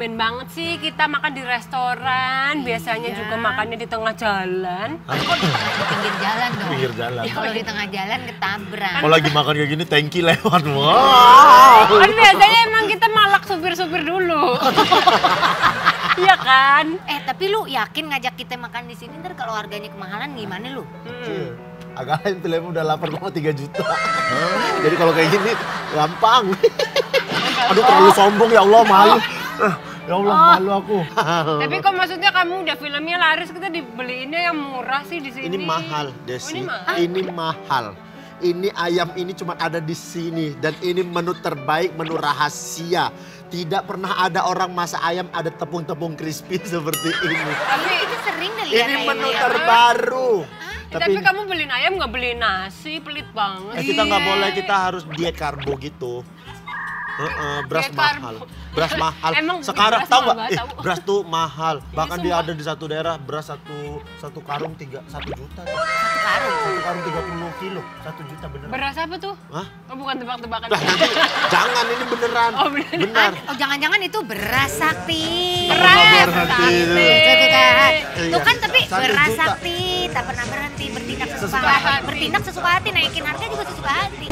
tumben banget sih kita makan di restoran. Biasanya juga makannya di tengah jalan. Kok di pinggir jalan dong? Pinggir jalan. Kalau di tengah jalan ketabrak. Kalau lagi makan kayak gini, tanki lewat. Wow. Kan biasanya emang kita malak supir-supir dulu. Iya kan? Tapi lu yakin ngajak kita makan di sini, ntar kalau harganya kemahalan gimana lu? Agak lain filmnya udah 8,3 juta. Jadi kalau kayak gini gampang. Aduh terlalu sombong ya Allah, malu. Ya Allah malu aku. Tapi kok maksudnya kamu udah filmnya laris, kita dibeliinnya yang murah sih di sini. Ini mahal, Desi. Oh, ini mahal. Ini ayam ini cuma ada di sini dan ini menu terbaik, menu rahasia. Tidak pernah ada orang masak ayam ada tepung-tepung crispy seperti ini. Tapi itu sering deh lihat Ini menu ayam. terbaru. Tapi kamu beliin ayam nggak beli nasi, pelit banget. Kita nggak boleh, kita harus diet karbo gitu. Beras Diet mahal. karbo. Beras mahal. Emang sekarang beras tahu mahal nggak? banget, tahu. Beras tuh mahal. Bahkan dia sumpah. ada di satu daerah beras satu karung 1 juta. Satu karung. Satu karung 30 kilo, 1 juta beneran. Beras apa tuh? Hah? Oh, bukan tebak-tebakan. Lah nanti jangan, ini beneran. Oh, beneran. Benar. Oh jangan-jangan itu beras sakti. Beras berhenti. sakti. Tuh kan tapi 1 beras juta. sakti, tak pernah berhenti, bertindak sesuka Sesuka hati. hati. Bertindak sesuka hati, naikin harga juga sesuka hati.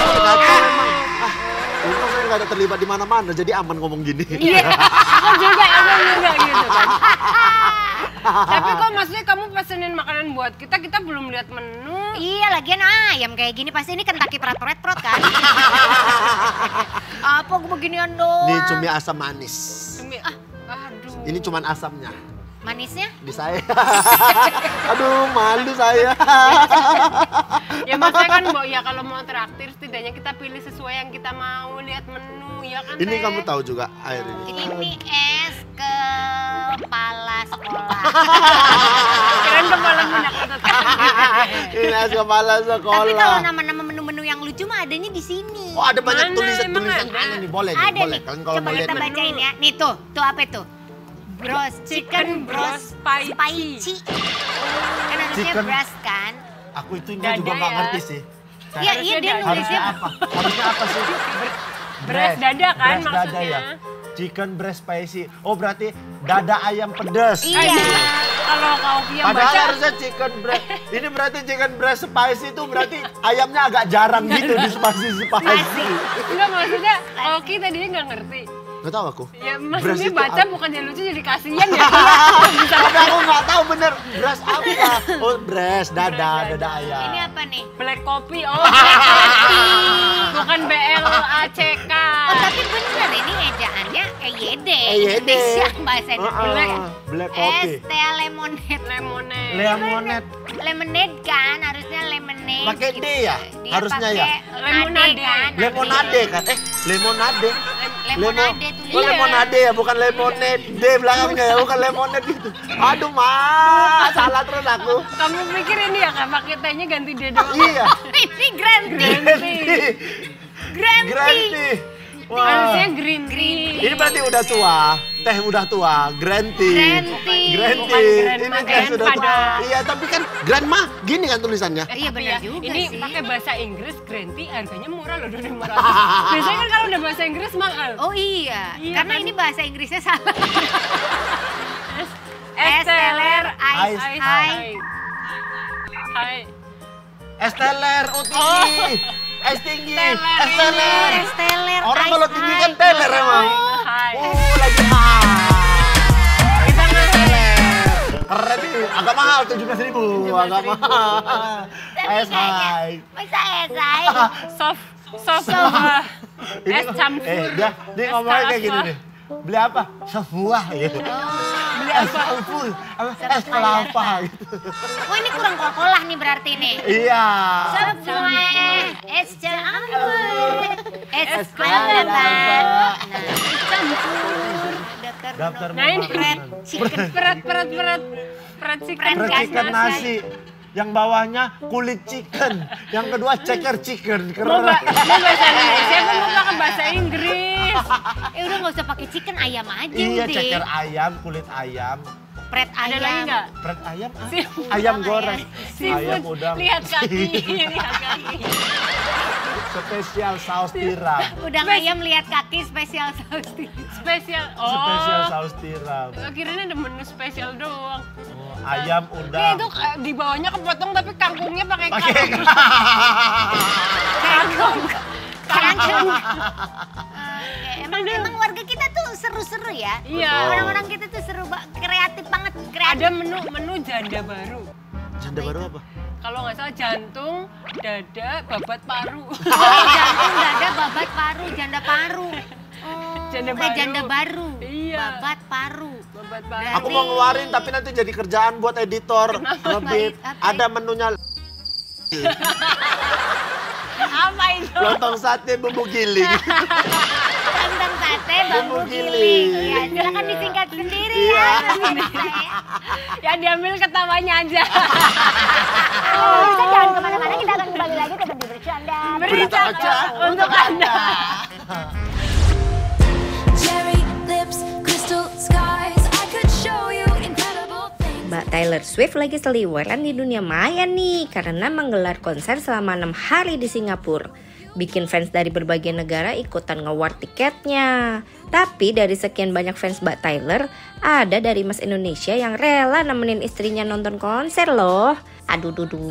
Untung saya nggak ada terlibat di mana-mana, jadi aman ngomong gini. Iya, aku juga gitu kan. Tapi kok maksudnya kamu pesenin makanan buat kita belum lihat menu. Iya, lagian ayam kayak gini pasti ini Kentucky perut kan. Apa gue beginian doang? Ini cumi asam manis. Aduh. Ini cuman asamnya. Manisnya? Di saya. Aduh, malu saya. Ya maksudnya kan ya kalau mau traktir setidaknya kita pilih sesuai yang kita mau, lihat menu ya kan. Ini Teh? kamu tahu juga air ini. Ini es kepala sekolah. Kirain kepala punya otot kaki. Ini es kepala sekolah. Tapi kalau nama-nama menu-menu yang lucu mah adanya di sini. Oh, ada banyak Mana tulisan-tulisan emang ada? aneh nih, boleh nih, Ada boleh. nih. Kalian kalau Coba mau lihat kita menu. bacain ya. Nih tuh apa itu? Bros Chicken bros spicy. spicy. Kan harusnya Chicken. bros kan? Aku itunya Dada juga nggak ya. ngerti sih. Iya, iya dia dada. nulisnya. Harusnya apa? Harusnya apa sih? Breast dada kan Breast dada maksudnya. ya. Chicken breast spicy. Oh berarti dada ayam pedas. Iya. Kalau kau yang Padahal baca harusnya chicken breast. Ini berarti chicken breast spicy itu berarti ayamnya agak jarang gitu di spicy. enggak maksudnya Oki tadinya nggak ngerti. Gak tahu aku. Ya Breast maksudnya itu baca apa? bukan jadi lucu jadi kasihan ya. Bisa Tapi aku nggak tahu bener breast apa. Oh breast dada ayam. Ini apa nih? black coffee. Oh, black coffee. Bukan BLACK. Oh tapi bener ini ejaannya EYD. EYD. Indonesia bahasa Black. Black coffee. Es teh lemonade. Lemonade. Lemonade. Lemonade kan harusnya lemonade. Pakai D ya? Dia Harusnya ya? pakai Lemonade. kan. Lemonade kan? Lemonade Lemonade. tulisannya. Oh lemonade ya, bukan lemonade. D belakangnya ya, bukan lemonade gitu. Aduh, Mas, salah terus aku. Kamu pikir ini ya kan pakai tehnya ganti dia doang? Iya. Ini green tea. Green tea. Granti. Harusnya green tea. Ini berarti udah tua. Teh udah tua. Granti. Granti. Bukan Granti. grandma, Ini teh sudah tua. grandpa. Iya, tapi kan grandma gini kan tulisannya. Iya Tapi benar juga ini sih. pakai bahasa Inggris green tea harganya murah loh 2.500. Biasanya kan kalau udah bahasa Inggris mahal. Oh iya, Iya, karena kan? ini bahasa Inggrisnya salah. Esteller Ice Ice High. Hai. Esteller, oh tinggi. Es tinggi. Teler Esteller. Esteller Orang Ice kalau tinggi High. kan teler emang. Hai. Lagi Kita ngasih keren nih, agak mahal 17.000, agak mahal. Tapi Es kayaknya high. masa es high? soft Ini es campur. dia Es ngomongnya kayak gini kelapa. nih. Beli apa? Sebuah gitu. Beli Es apa? campur, es kelapa gitu. Oh ini kurang kol-kolah nih berarti nih. Iya. Sebuah es campur, es kelapa. kelapa. Nah, Campur. Daftar Nah, ini makanan. chicken. Berat chicken. Berat Chicken nasi. Yang bawahnya kulit chicken. Yang kedua ceker chicken. Mau Keren. bahasa Indonesia apa mau pakai bahasa Inggris? Udah nggak usah pakai chicken, ayam aja Iya, udah. ceker ayam, kulit ayam. Pret Ada ayam. lagi nggak? Pret ayam, ah. Seafood. ayam goreng. Seafood. Ayam udang. Lihat kaki, lihat kaki. Spesial saus tiram. Udang ayam lihat kaki spesial saus tiram. Spesial. Spesial saus tiram. Akhirnya ada menu spesial doang. Ayam Ya udang. itu di bawahnya kepotong tapi kangkungnya pakai Pakai kangkung. Kangkung. Emang warga kita tuh seru-seru ya. Iya. Orang-orang kita tuh seru, kreatif banget. Kreatif. Ada menu janda baru. Janda baru apa? Kalau nggak salah jantung, dada, babat paru. Jantung, dada, babat, paru, janda paru. Janda baru. Janda baru. Iya. Babat paru. Babat paru. Aku mau ngeluarin tapi nanti jadi kerjaan buat editor. Lebih Apa? ada menunya Apa itu? lontong sate bumbu giling. Lontong sate, bambu Bumbu giling. giling. Ya, silakan disingkat sendiri Iya. ya. Ya diambil ketawanya aja. Kita jangan kemana-mana, kita akan kembali lagi ke Berita Bercanda. Berita aja untuk Anda. Cherry lips, crystal skies. I could show you incredible things. Mbak Taylor Swift lagi seliweran di dunia maya nih karena menggelar konser selama 6 hari di Singapura. Bikin fans dari berbagai negara ikutan ngewar tiketnya. Tapi dari sekian banyak fans Mbak Taylor, ada dari Mas Indonesia yang rela nemenin istrinya nonton konser loh. Aduh,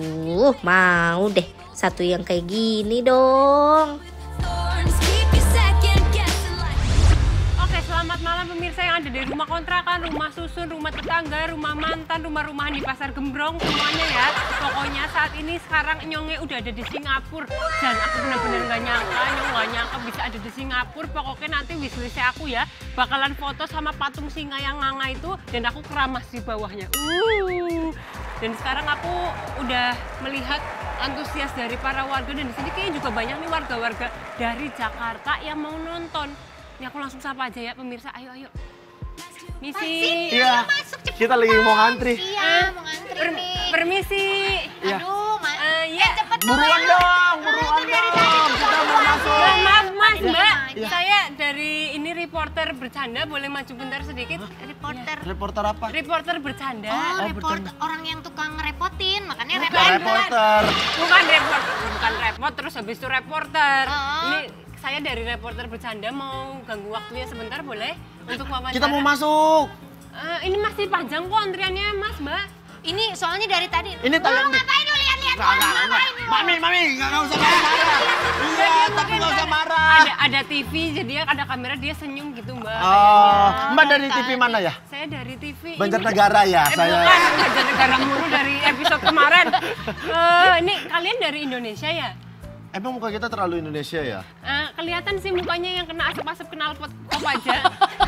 mau deh satu yang kayak gini dong. Thorns keep you second guessing like. Oke, selamat malam pemirsa yang ada di rumah kontrakan, rumah susun, rumah tetangga, rumah mantan, rumah-rumahan di pasar Gembrong, semuanya ya. Pokoknya saat ini sekarang Nyongnya udah ada di Singapura. Dan aku benar-benar nggak nyangka bisa ada di Singapura. Pokoknya nanti wishlist aku ya, bakalan foto sama patung singa yang nganga itu dan aku keramas di bawahnya. Dan sekarang aku udah melihat antusias dari para warga dan di sini kayaknya juga banyak nih warga-warga dari Jakarta yang mau nonton. Ini aku langsung sapa aja ya pemirsa, ayo. Misi. Iya. Kita lagi mau ngantri. Iya, mau ngantri nih. Permisi. Iya. Aduh, Ya. cepet Buruan dong, buruan dong. Kita mau masuk. Maaf Mas, Iya. Mbak. Iya. Saya dari ini reporter bercanda, boleh maju bentar sedikit? reporter. Reporter apa? Reporter bercanda. Oh, reporter bercanda. orang yang tukang ngerepotin, makanya Bukan. reporter. Reporter. Bukan repot terus habis itu reporter. Oh. Ini saya dari reporter bercanda mau ganggu waktunya sebentar boleh untuk wawancara. Kita mau masuk. Ini masih panjang kok antriannya Mas, Mbak. Ini soalnya dari tadi. Ini tayang di. Ngapain lu lihat-lihat? Ngapain lu? Mami, nggak usah marah. Iya, tapi nggak usah marah. Ada TV, jadi ada kamera dia senyum gitu Mbak. Oh, kayaknya. Mbak dari TV mana ya? Saya dari TV. Banjarnegara ya, saya. Bukan, Banjarnegara mulu dari episode kemarin. Ini kalian dari Indonesia ya? Emang muka kita terlalu Indonesia ya? Kelihatan sih mukanya yang kena asap-asap knalpot aja.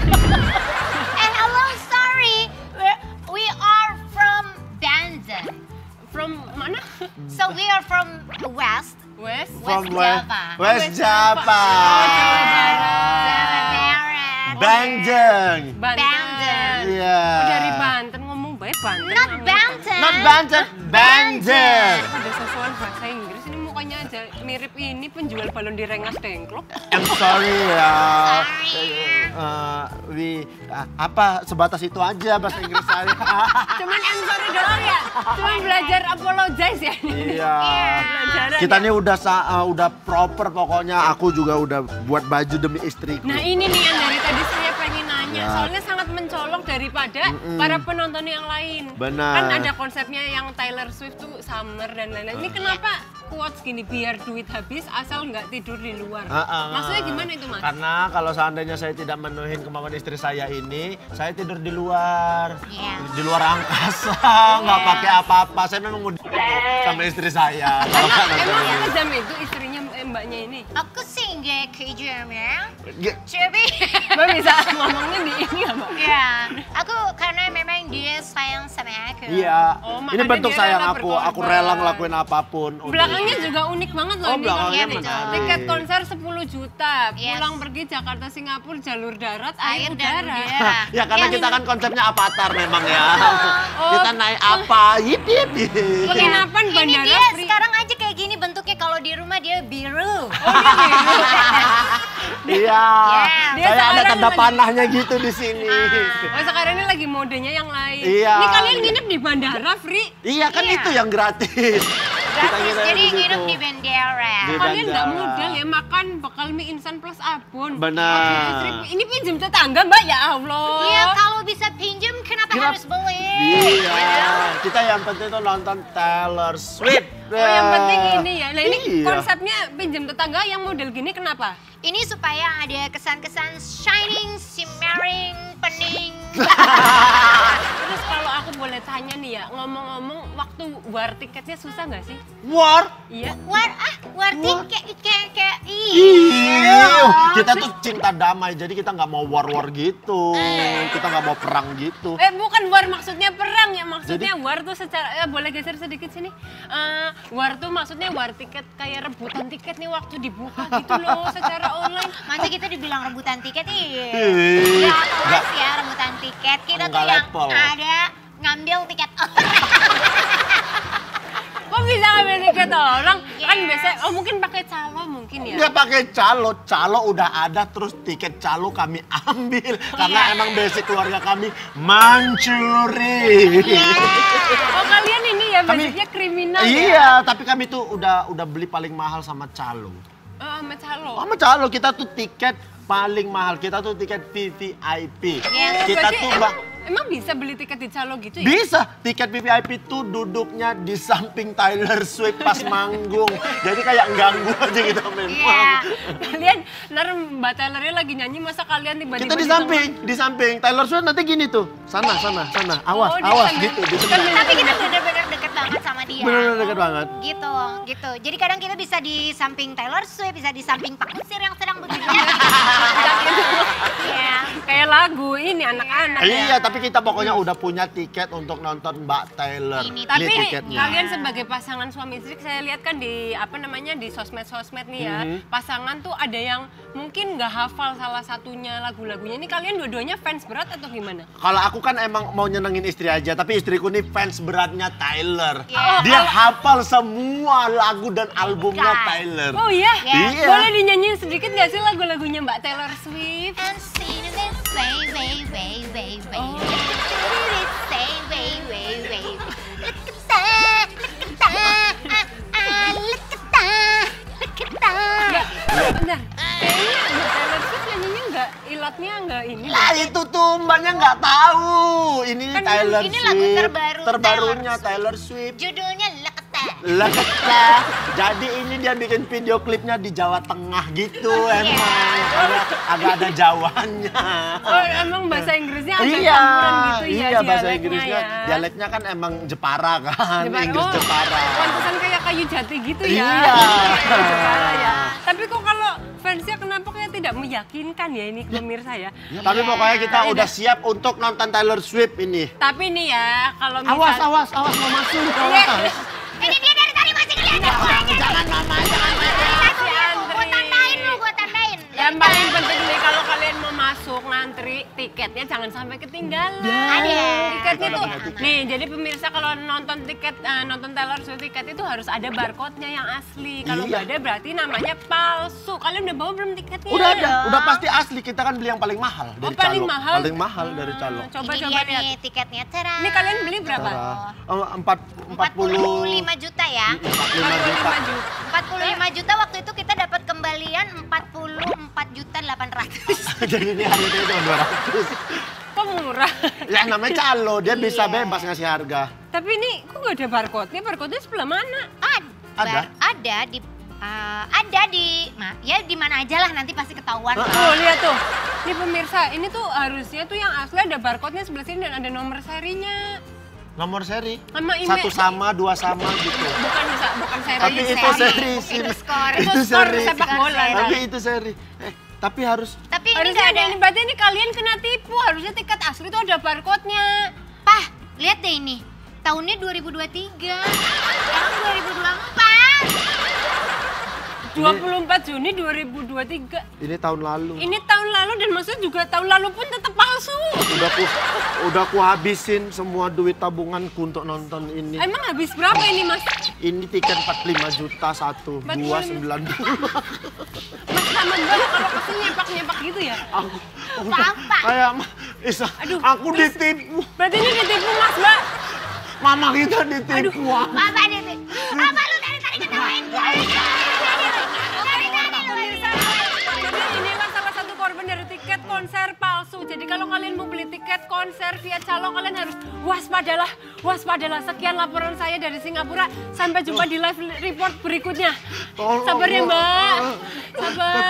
Hello, sorry. We are from Banten. From mana? So we are from West. West. From Java. West Java. Jawa Barat. Jawa Barat. Banjeng. Banten. Iya. Oh, dari Banten ngomong baik Banten. Not Banten. Not Banten, Banjeng. Ada sesuatu bahasa Inggris ini mukanya aja mirip ini penjual balon di Rengas Dengklok. I'm sorry ya. Sorry. Apa sebatas itu aja bahasa Inggris saya. Cuman I'm sorry doang ya. Cuman belajar apologize ya. Iya. Belajaran Kita ya. nih udah proper pokoknya. Aku juga udah buat baju demi istriku. Nah ini nih yang dari tadi saya pengen nanya, Ya. soalnya sangat mencolok daripada para penonton yang lain. Benar. Kan ada konsepnya yang Taylor Swift tuh summer dan lain-lain. Ini kenapa quotes gini, biar duit habis asal nggak tidur di luar? Maksudnya gimana itu Mas? Karena kalau seandainya saya tidak menuhin kemauan istri saya ini, saya tidur di luar. Iya. Di luar angkasa, nggak pakai apa-apa. Saya memang mau sama istri saya. Kalau nggak nonton Emang ini. sejam itu istrinya mbaknya ini? Aku sih nggak kejam ya. Ge- Tapi Mbak bisa ngomongnya di ini nggak Mbak? ya, aku karena memang dia sayang sama aku. Iya, Oh, ini makanya bentuk dia sayang rela aku. Aku berkorban. rela ngelakuin apapun. untuk Belakangnya istri. juga unik banget loh Oh, ini. belakangnya Iya, menarik. Tiket konser 10 juta, Yes. pulang pergi Jakarta Singapura jalur darat, Air air dan udara. udara. Ya karena Yang kita ini- kan konsepnya avatar memang ya. Oh. Kita naik apa? Yip yip yip. Penginapan Ini bandara dia free. sekarang aja kayak gini bentuknya, kalau di rumah dia biru. Iya. Dia Saya ada sekarang tanda lagi- panahnya gitu di sini. Oh sekarang ini lagi modenya yang lain. Iya. Ini kalian nginep di bandara free. Iya kan Iya. itu yang gratis. Gratis, nginep jadi di situ. nginep di Bandara. Di Kalian nggak bandara. modal ya makan bekal mie instan plus abon. Benar. Ini pinjam tetangga Mbak, ya Allah. Iya, kalau bisa pinjam kenapa harus beli? Iya, kita yang penting tuh nonton Taylor Swift. Oh, yang penting ini ya. Nah, ini Iya. konsepnya pinjam tetangga yang model gini kenapa? Ini supaya ada kesan-kesan shining, shimmering, pening. Terus kalau aku boleh tanya nih ya, ngomong-ngomong waktu war tiketnya susah nggak sih? War. Iya. War tiket kayak Iya, kita tuh cinta damai, jadi kita nggak mau war-war gitu, kita nggak mau perang gitu. Bukan war maksudnya perang ya, maksudnya war tuh secara, boleh geser sedikit sini. War tuh maksudnya war tiket kayak rebutan tiket nih waktu dibuka gitu loh secara online. Masa kita dibilang rebutan tiket? Ih, Iya, nggak. kelas ya rebutan tiket. Kita tuh Nggak yang level. ada ngambil tiket orang. Kok bisa ngambil tiket orang? Kan Yes. biasanya, mungkin pakai calo mungkin ya. Nggak pakai calo udah ada, terus tiket calo kami ambil karena emang basic keluarga kami mencuri. Oh kalian ini ya Kami- basicnya kriminal ya? Iya, tapi kami tuh udah beli paling mahal sama calo. Sama calo. Sama calo kita tuh tiket paling mahal, kita tuh tiket VVIP. Kita Berarti tuh emang bisa beli tiket di calo gitu ya? bisa, tiket VVIP tuh duduknya di samping Taylor Swift pas manggung. Jadi kayak ganggu aja kita memang. Iya. Kalian, ntar Mbak Taylornya lagi nyanyi, masa kalian tiba-tiba Kita di samping Taylor Swift nanti gini tuh. Sana. Awas, Oh, di awas tengah. gitu, di tengah. Tapi kita bener-bener deket banget sama dia. Bener-bener deket banget. Gitu. Jadi kadang kita bisa di samping Taylor Swift, bisa di samping Pak Kusir yang sedang bekerja. Iya. Kayak lagu ini anak-anak ya. Iya, tapi kita pokoknya udah punya tiket untuk nonton Mbak Taylor. Ini Tapi Beli tiketnya. kalian sebagai pasangan suami istri, saya lihat kan di di sosmed nih ya, pasangan tuh ada yang mungkin nggak hafal salah satunya lagu-lagunya. Ini kalian dua-duanya fans berat atau gimana? Kalau aku kan emang mau nyenengin istri aja, tapi istriku nih fans beratnya Taylor. Yeah. Dia hafal semua lagu dan albumnya God. Taylor. Oh iya? Iya. Boleh dinyanyiin sedikit nggak sih lagu-lagunya Mbak Taylor Swift? And seen it say, way. Say, way. Look at that. Bentar, kayaknya Mbak Taylor Swift nyanyinya nggak, ilatnya nggak ini. Lah itu tuh mbaknya nggak tahu. Ini Kan Taylor ini Swift. lagu terbaru Terbarunya Taylor Swift. Judulnya Look at that. Lah kecah. Jadi ini dia bikin video klipnya di Jawa Tengah gitu emang. Agak ada Jawanya. Oh emang bahasa Inggrisnya agak Iya, campuran gitu ya iya bahasa dialeknya Inggrisnya. ya. Dialeknya kan emang Jepara kan, Inggris Oh, Jepara. pantesan kayak kayu jati gitu ya. Iya. Jepara ya. Tapi kok kalau fansnya kenapa kayak tidak meyakinkan ya ini pemirsa ya? Tapi pokoknya kita udah siap untuk nonton Taylor Swift ini. Tapi nih ya, kalau misal... Awas mau masuk. Iya. Awas. Ini dia dari tadi masih kelihatan suaranya. Jangan mama, jangan mama. Gua tandain. Yang paling penting nih kalau kalian mau masuk ngantri tiketnya jangan sampai ketinggalan. Ada. Tiketnya tuh nih jadi pemirsa kalau nonton tiket nonton Taylor Swift tiket itu harus ada barcode-nya yang asli. Kalau Iya. nggak ada berarti namanya palsu. Kalian udah bawa belum tiketnya? Udah ada, udah pasti asli. Kita kan beli yang paling mahal dari Oh, paling Calo. mahal? Paling mahal dari Calo. Coba Ini coba dia lihat. nih tiketnya. Tara. Ini kalian beli berapa? 45 juta ya. 45 juta. 45 juta waktu itu kita dapat kembalian 44 juta 800. Jadi ini harganya cuma 200. Kok murah? Ya namanya Calo, dia bisa bebas ngasih harga. Tapi ini kok nggak ada barcode-nya? Barcode-nya sebelah mana? Ada? Ada di ya di mana aja lah nanti pasti ketahuan. Oh lihat tuh, ini pemirsa, ini tuh harusnya tuh yang asli ada barcode-nya sebelah sini dan ada nomor serinya. Nomor seri? Sama email. 1 sama, 2 sama gitu. Bukan seri. Tapi itu seri. Itu skor. Itu Itu skor seri. sepak bola. Tapi itu seri. Tapi harus Tapi ini Harusnya nggak ada ada. ini, berarti ini kalian kena tipu. Harusnya tiket asli tuh ada barcode-nya. Pah, lihat deh ini. Tahunnya 2023. Sekarang 2024. 24 Juni 2023. ini tahun lalu. Ini tahun lalu dan maksudnya juga tahun lalu pun tetap palsu. Udah ku habisin semua duit tabunganku untuk nonton ini. Emang habis berapa ini Mas? Ini tiket 45 juta satu, 290. Mas aman banget kalau pasti nyepak-nyepak gitu ya? Aku Apa? kayak Aduh, aku terus- ditipu. Berarti ini ditipu Mas, Mbak. Mama kita ditipu. Apa nih? Apa lu dari konser palsu. Jadi kalau kalian mau beli tiket konser via calo, kalian harus waspadalah. Sekian laporan saya dari Singapura. Sampai jumpa di live report berikutnya. Sabar ya Mbak. Sabar.